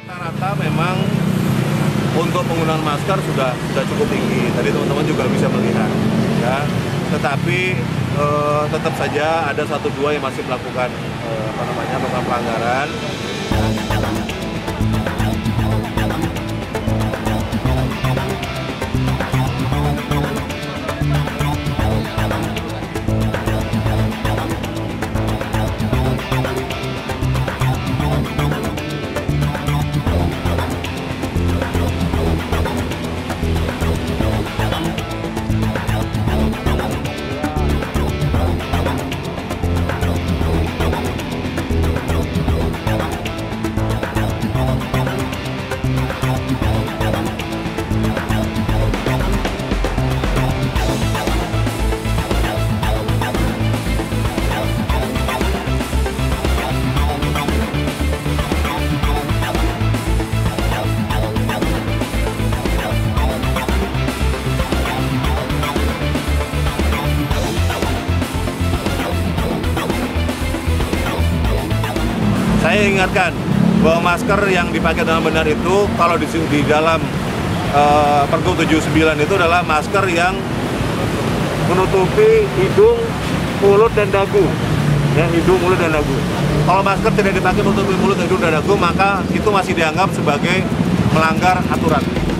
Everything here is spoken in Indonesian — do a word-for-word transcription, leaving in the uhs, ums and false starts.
Rata-rata memang untuk penggunaan masker sudah sudah cukup tinggi. Tadi teman-teman juga bisa melihat, ya. Tetapi eh, tetap saja ada satu dua yang masih melakukan eh, apa namanya melakukan pelanggaran. Saya ingatkan bahwa masker yang dipakai dengan benar itu kalau di, di dalam uh, Pergub tujuh puluh sembilan itu adalah masker yang menutupi hidung, mulut, dan dagu. Ya, hidung, mulut, dan dagu. Kalau masker tidak dipakai menutupi mulut, hidung, dan dagu, maka itu masih dianggap sebagai melanggar aturan.